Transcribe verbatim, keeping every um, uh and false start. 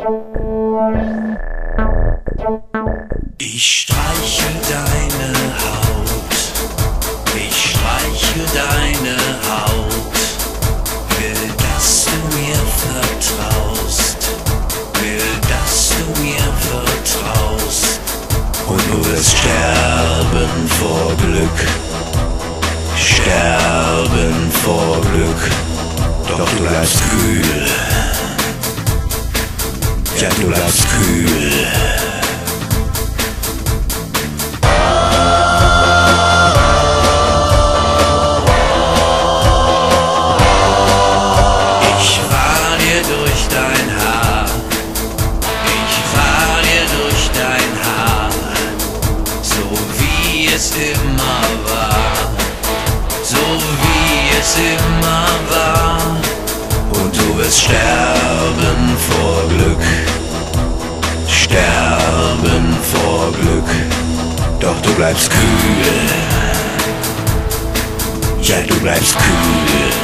Ich streiche deine Haut, ich streiche deine Haut, will, dass du mir vertraust, will, dass du mir vertraust. Und du wirst sterben vor Glück, sterben vor Glück, doch du bleibst kühl, ja du bleibst kühl. Immer war, so wie es immer war. Und du wirst sterben vor Glück, sterben vor Glück, doch du bleibst kühl, ja du bleibst kühl.